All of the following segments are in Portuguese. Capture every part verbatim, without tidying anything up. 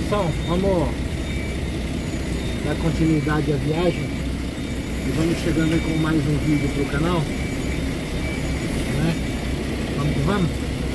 pessoal, vamos dar continuidade à viagem e vamos chegando aí com mais um vídeo pro canal, né? Vamos que vamos.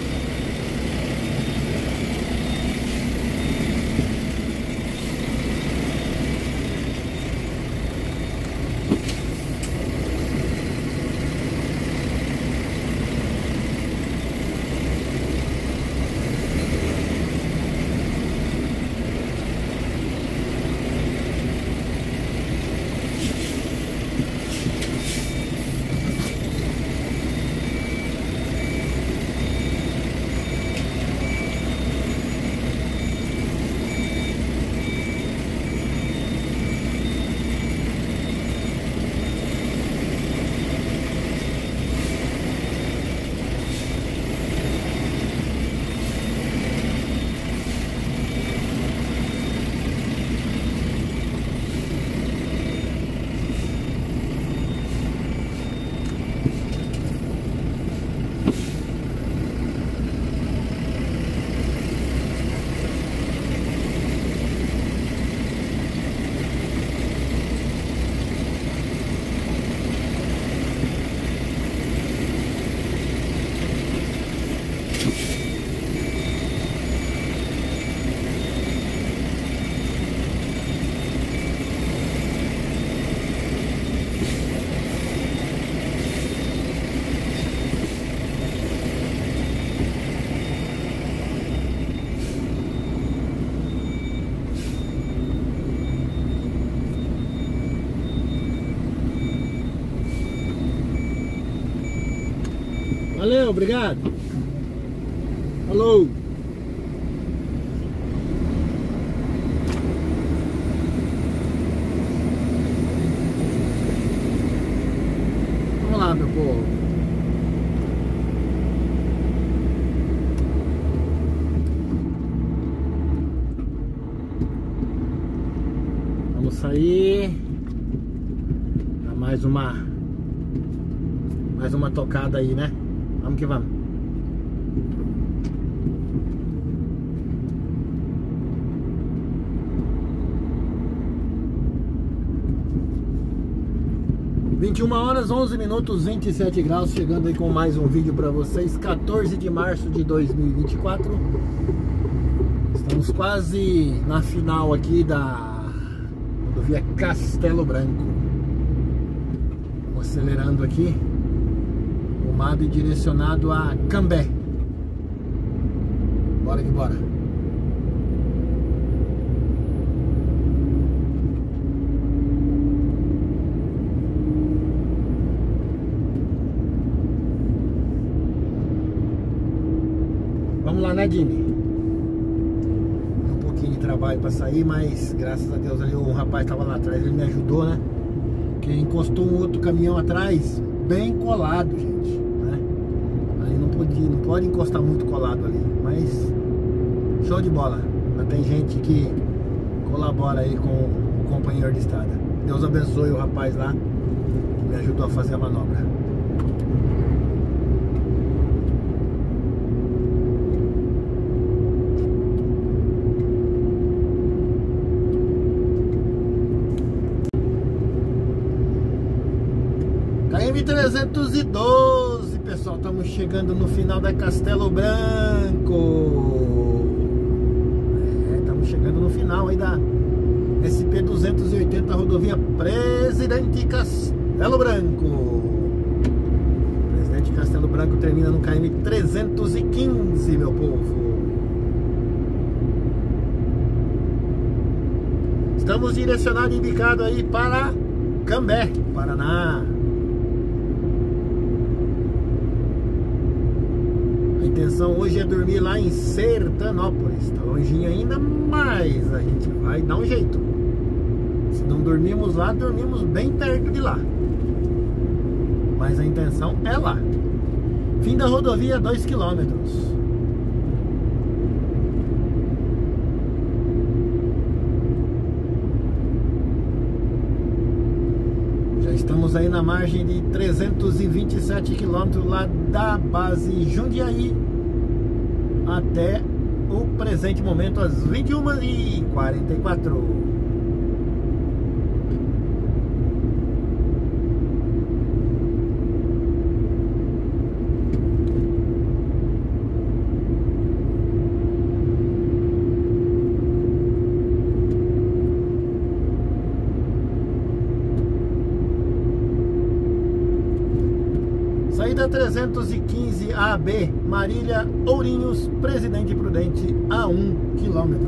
Valeu, obrigado. Falou. Vamos lá, meu povo. Vamos sair. Dá mais uma mais uma tocada aí, né? Vamos que vamos. vinte e uma horas, onze minutos, vinte e sete graus. Chegando aí com mais um vídeo para vocês. quatorze de março de dois mil e vinte e quatro. Estamos quase na final aqui da rodovia Castelo Branco. Vamos acelerando aqui. Rumado e direcionado a Cambé. Bora que bora. Vamos lá, né, Jimmy? Um pouquinho de trabalho para sair, mas graças a Deus ali o rapaz estava lá atrás, ele me ajudou, né? Que encostou um outro caminhão atrás, bem colado, gente. Não pode, não pode encostar muito colado ali, mas show de bola. Mas tem gente que colabora aí com o companheiro de estrada. Deus abençoe o rapaz lá que me ajudou a fazer a manobra. K M trezentos e doze, pessoal, estamos chegando no final da Castelo Branco. É, estamos chegando no final aí da S P duzentos e oitenta, rodovia Presidente Castelo Branco. Presidente Castelo Branco termina no K M trezentos e quinze, meu povo. Estamos direcionados e indicados aí para Cambé, Paraná. A intenção hoje é dormir lá em Sertanópolis. Tá longinho ainda, mas a gente vai dar um jeito. Se não dormimos lá, dormimos bem perto de lá. Mas a intenção é lá. Fim da rodovia, dois quilômetros. Estamos aí na margem de trezentos e vinte e sete quilômetros lá da base Jundiaí até o presente momento às vinte e uma e quarenta e quatro. Saída trezentos e quinze A B, Marília, Ourinhos, Presidente Prudente, a um quilômetro.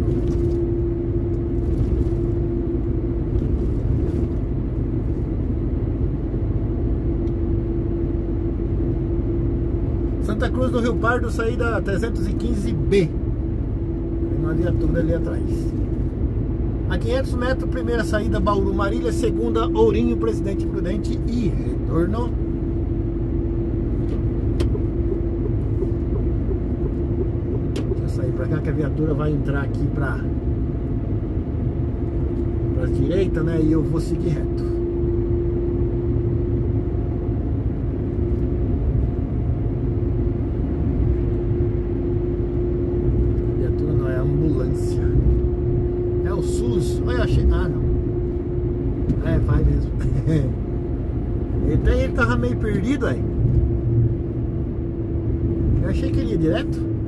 Santa Cruz do Rio Pardo, saída trezentos e quinze B. Tem uma viatura ali atrás. A quinhentos metros, primeira saída Bauru, Marília, segunda Ourinho, Presidente Prudente e retorno. Sair pra cá que a viatura vai entrar aqui pra pra direita, né? E eu vou seguir reto. A viatura não é a ambulância, é o SUS. Olha, achei. Ah, não. É, vai mesmo. Ele, ele tava meio perdido aí. Eu achei que ele ia direto.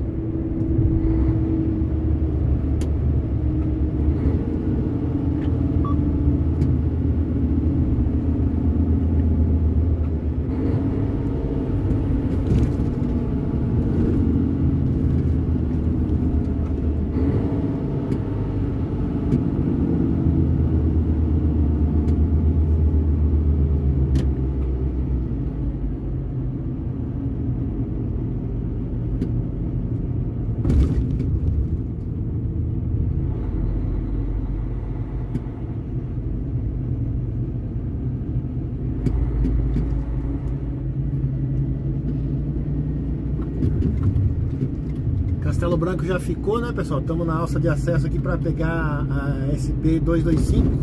Castelo Branco já ficou, né, pessoal? Estamos na alça de acesso aqui para pegar a S P duzentos e vinte e cinco.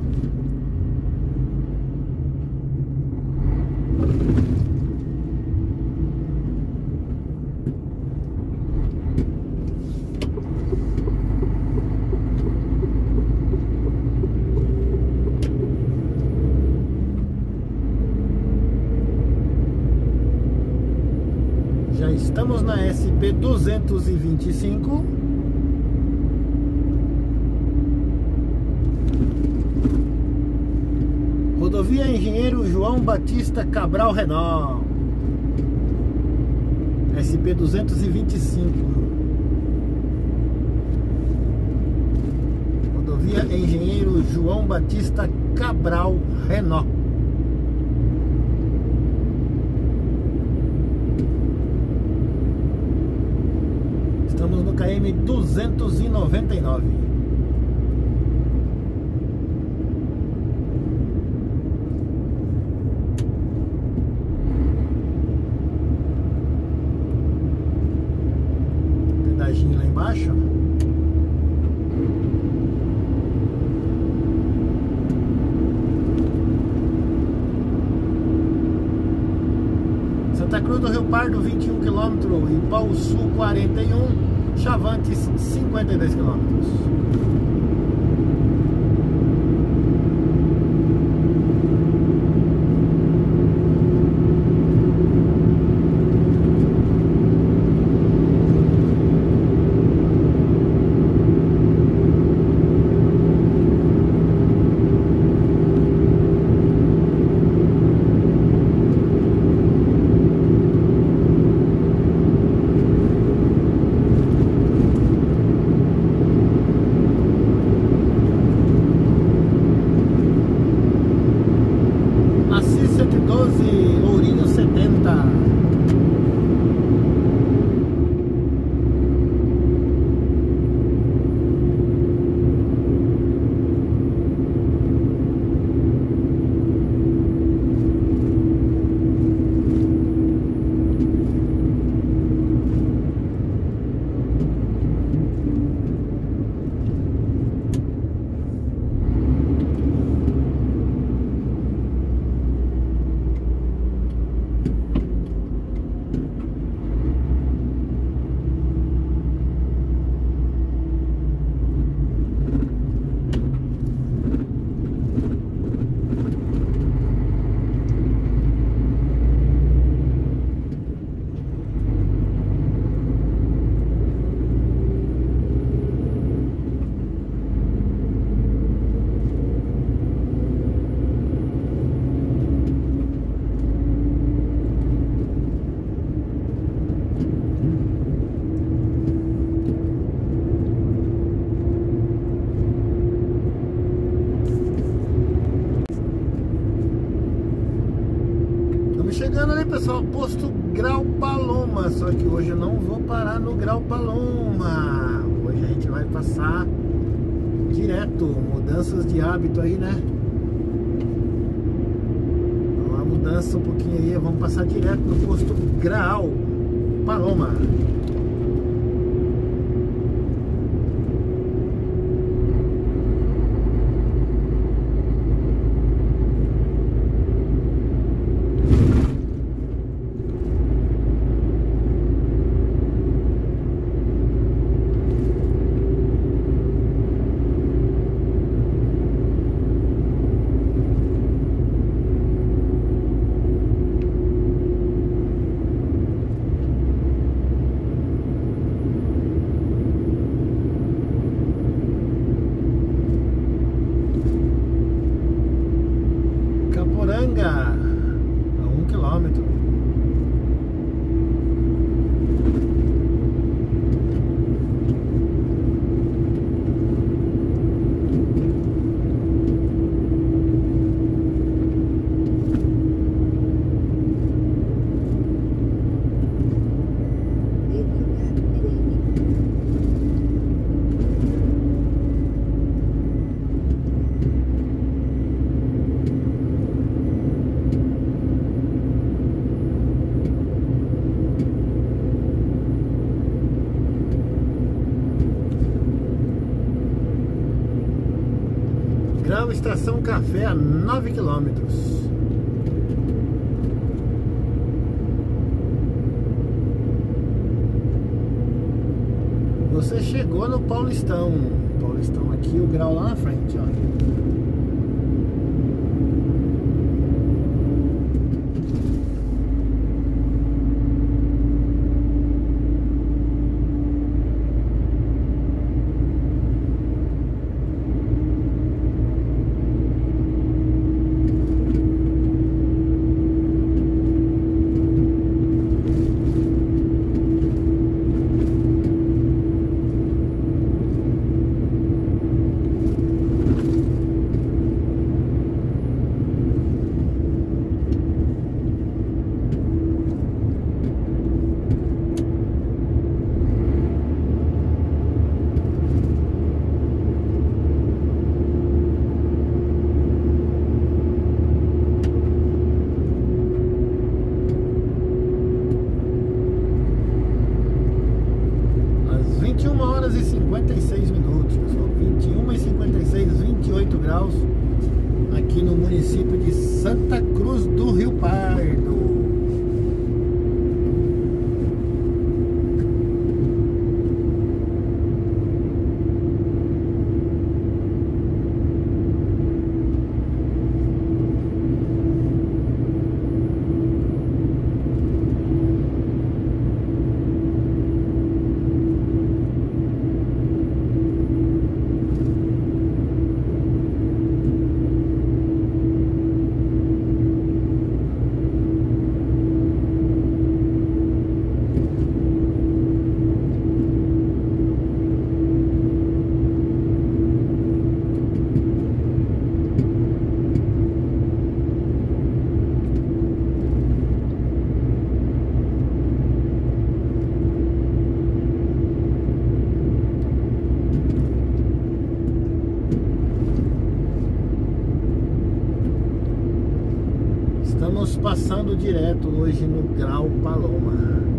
Já estamos na S P duzentos e vinte e cinco. Rodovia Engenheiro João Batista Cabral Renault, S P duzentos e vinte e cinco. Rodovia Engenheiro João Batista Cabral Renault. Estamos no K M duzentos e noventa e nove. Pedaginho lá embaixo. Santa Cruz do Rio Pardo, vinte e um quilômetros. Ipau Sul, quarenta e um. Chavantes, cinquenta e dois quilômetros. pessoal, posto Grau Paloma. Só que hoje eu não vou parar no Grau Paloma. Hoje a gente vai passar direto. Mudanças de hábito aí, né? Uma mudança um pouquinho aí. Vamos passar direto no posto Grau Paloma. A um quilômetro. Grau Estação Café a nove quilômetros. Você chegou no Paulistão. Paulistão aqui, o grau lá na frente, ó. vinte e uma horas e cinquenta e seis minutos, pessoal. vinte e uma e cinquenta e seis, vinte e oito graus aqui no município de Santa Cruz do Rio Pardo. Estamos passando direto hoje no Grau Paloma.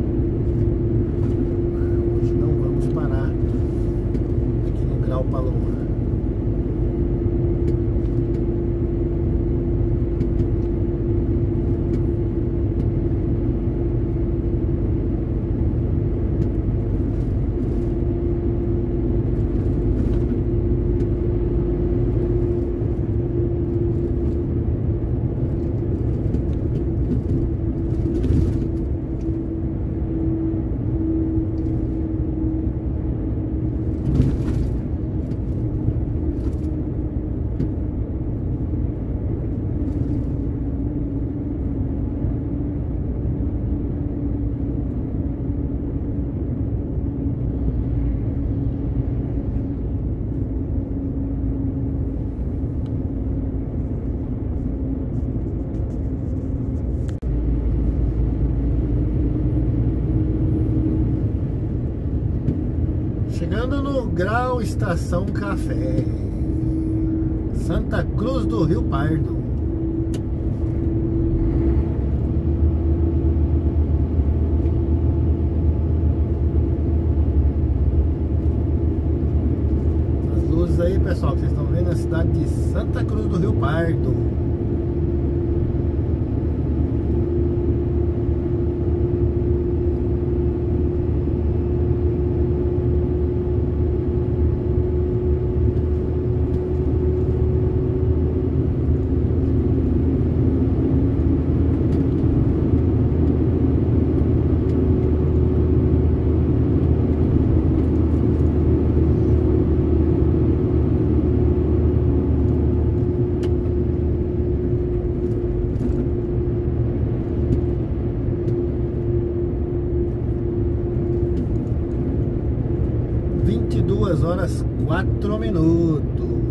Hoje não vamos parar aqui no Grau Paloma. Chegando no Grau Estação Café, Santa Cruz do Rio Pardo. As luzes aí, pessoal, que vocês estão vendo a cidade de Santa Cruz do Rio Pardo. vinte e duas horas quatro minutos.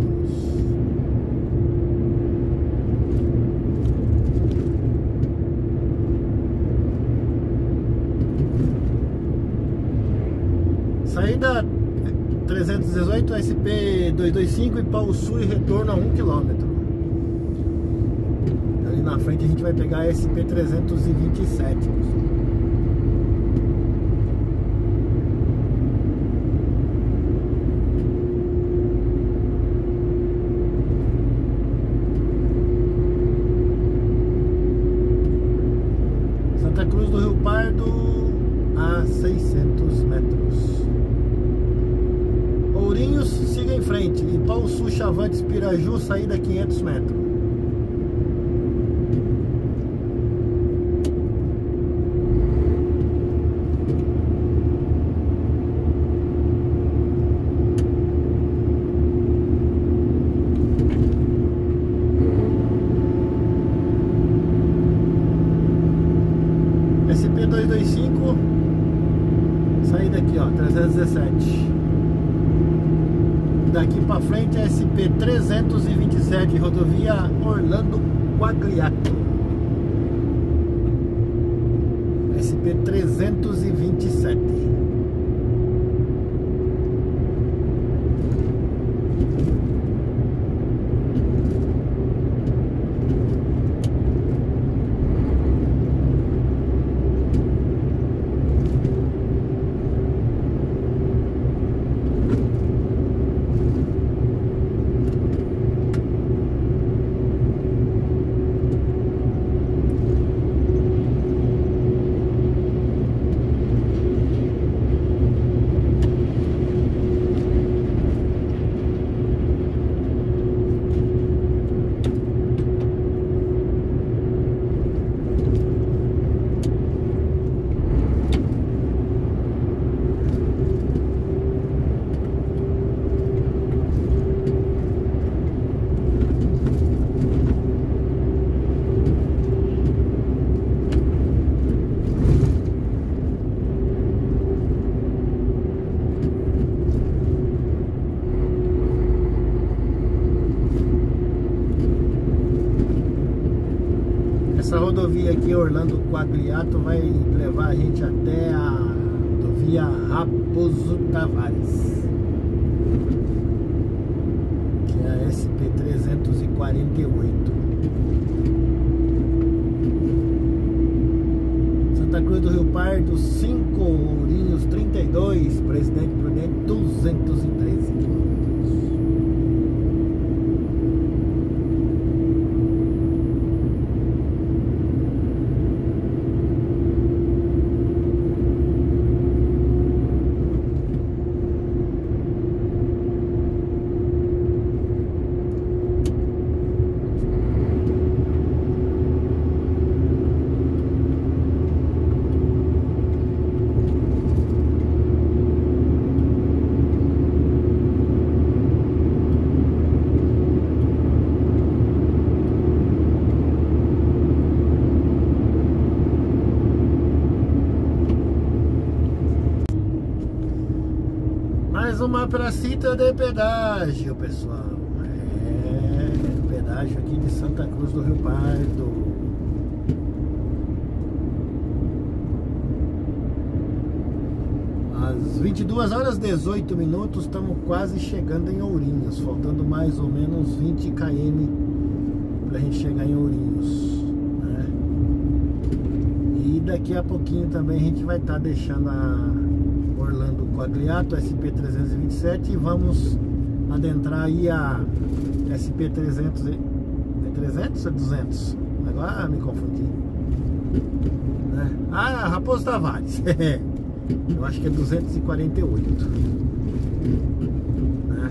Saída trezentos e dezoito, S P duzentos e vinte e cinco e Pau Sul e retorno a um quilômetro. Ali na frente a gente vai pegar a S P trezentos e vinte e sete. Santa Cruz do Rio Pardo a seiscentos metros. Ourinhos, siga em frente. E Pau Sul, Chavantes, Piraju, saída quinhentos metros. S P duzentos e vinte e cinco, saída aqui, ó, trezentos e dezessete. Daqui pra frente é S P trezentos e vinte e sete, rodovia Orlando Quagliato. S P trezentos e vinte e sete. Essa rodovia aqui, Orlando Quagliato, vai levar a gente até a rodovia Raposo Tavares, que é a S P trezentos e quarenta e oito. Santa Cruz do Rio Pardo, cinco, Ourinhos trinta e dois, Presidente Prudente duzentos e treze quilômetros. Mais uma pracita de pedágio, pessoal. É, pedágio aqui de Santa Cruz do Rio Pardo. Às vinte e duas horas e dezoito minutos, estamos quase chegando em Ourinhos, faltando mais ou menos vinte quilômetros pra gente chegar em Ourinhos, né? E daqui a pouquinho também a gente vai estar tá deixando a Orlando Quagliato, S P trezentos e vinte e sete, e vamos adentrar aí a S P trezentos. É trezentos ou duzentos? Agora me confundi, né? Ah, Raposo Tavares. Eu acho que é duzentos e quarenta e oito, né?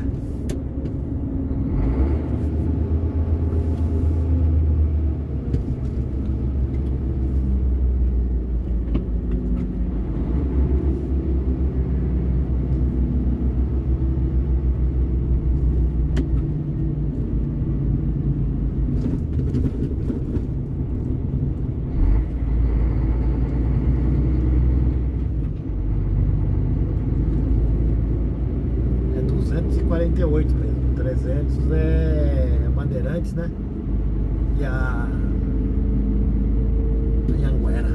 duzentos e quarenta e oito mesmo. trezentos é Bandeirantes, né? E a Anhanguera.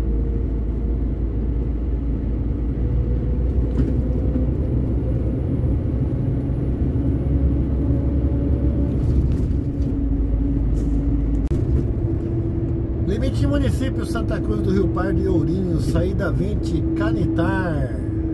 Limite de município: Santa Cruz do Rio Pardo e Ourinhos. Saída vinte, Canitar.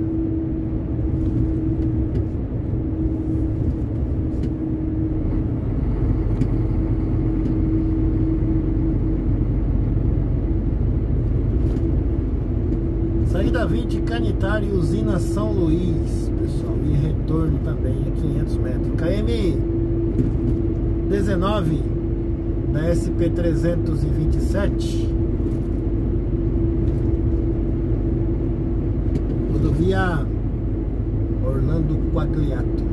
Saída vinte, Canitar e Usina São Luís, pessoal, e retorno também a quinhentos metros. K M dezenove da S P trezentos e vinte e sete, rodovia Orlando Quagliato.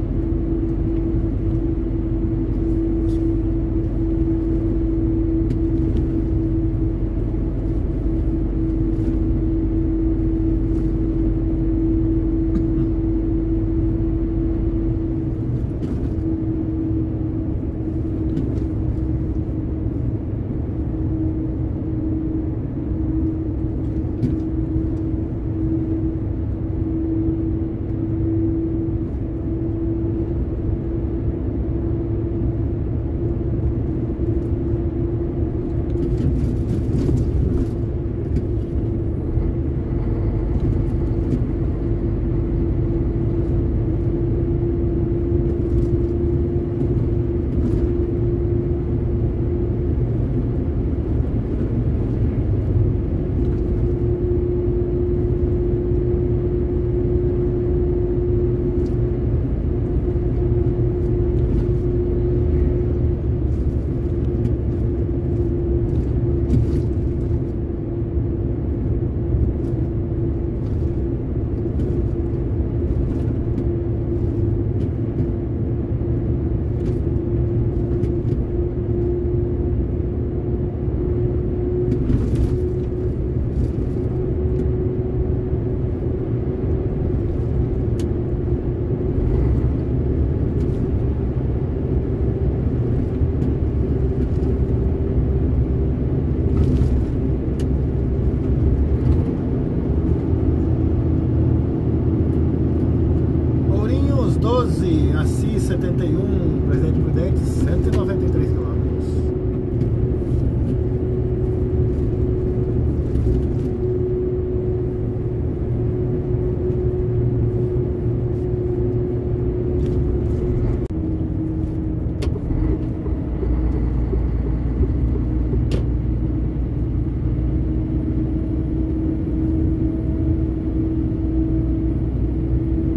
Assis setenta e um, Presidente Prudente, cento e noventa e três quilômetros.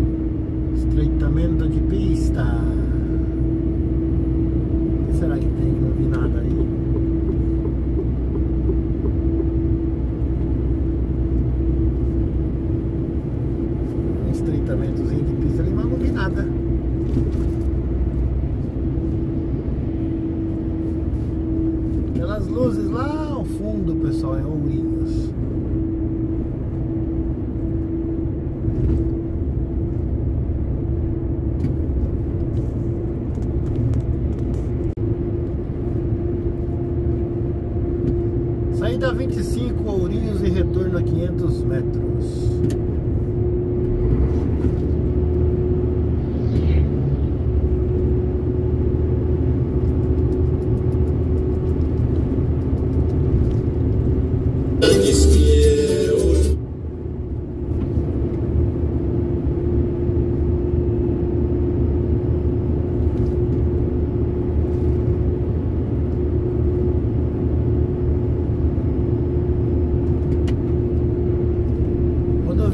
Estreitamento de pista. O que será que tem?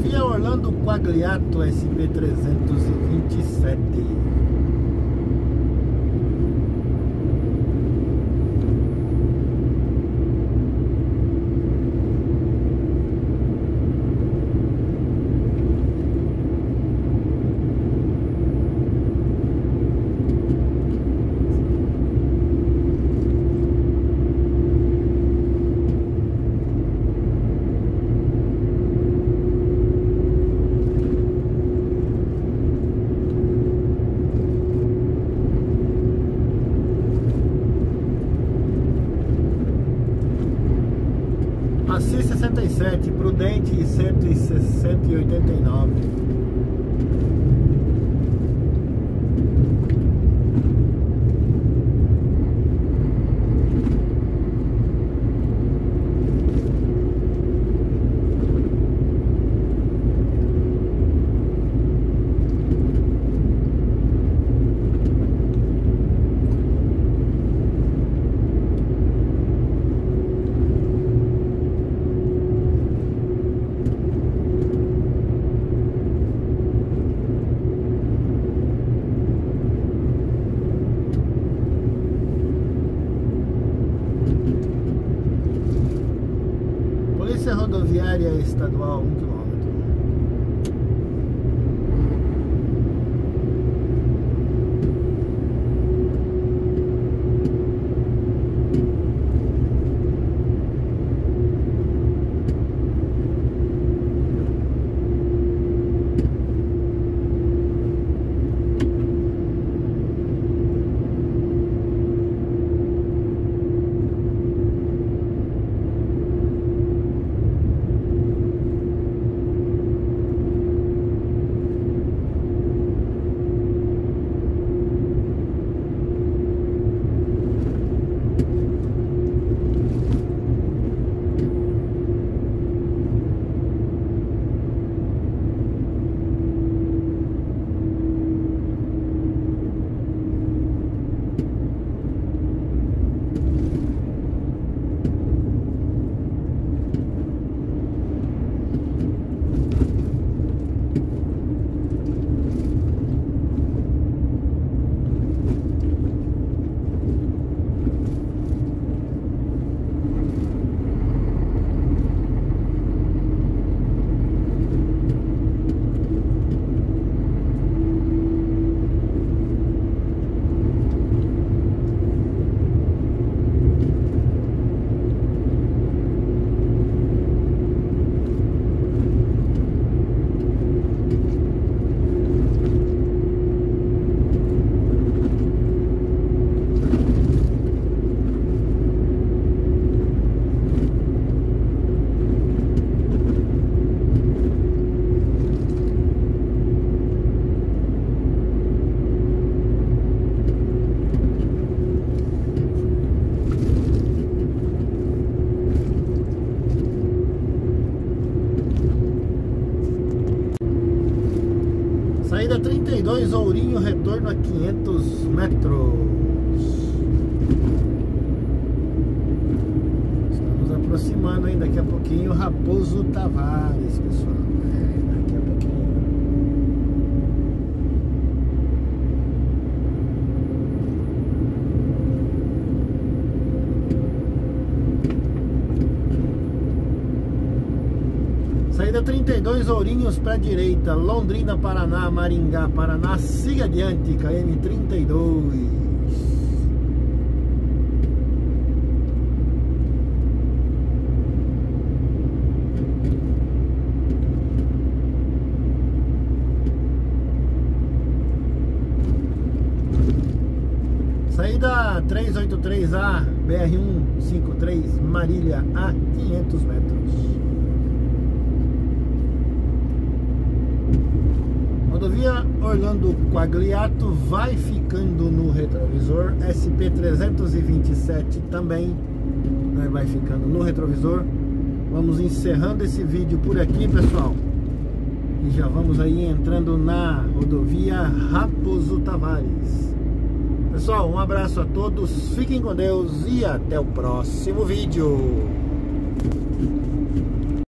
Rodovia Orlando Quagliato S P trezentos e vinte e sete. Assis sessenta e sete, Prudente cento e sessenta e oitenta e nove. Polícia Rodoviária Estadual, um quilômetro. Saída trinta e dois, Ourinho, retorno a quinhentos metros. Estamos aproximando aí, daqui a pouquinho, Raposo Tavares, pessoal. É, daqui a pouquinho. Saída trinta e dois, Ourinhos para a direita, Londrina, Paraná, Maringá, Paraná, siga adiante, K M trinta e dois. Saída trezentos e oitenta e três A, B R cento e cinquenta e três, Marília, a quinhentos metros. Rodovia Orlando Quagliato vai ficando no retrovisor. S P trezentos e vinte e sete também, né, vai ficando no retrovisor. Vamos encerrando esse vídeo por aqui, pessoal. E já vamos aí entrando na rodovia Raposo Tavares. Pessoal, um abraço a todos, fiquem com Deus e até o próximo vídeo.